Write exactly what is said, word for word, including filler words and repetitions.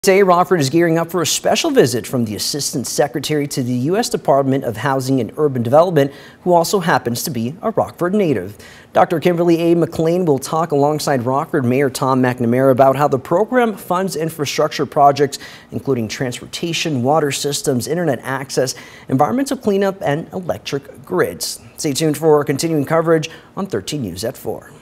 Today, Rockford is gearing up for a special visit from the Assistant Secretary to the U S Department of Housing and Urban Development, who also happens to be a Rockford native. Doctor Kimberly A. McLean will talk alongside Rockford Mayor Tom McNamara about how the program funds infrastructure projects, including transportation, water systems, internet access, environmental cleanup, and electric grids. Stay tuned for continuing coverage on thirteen News at four.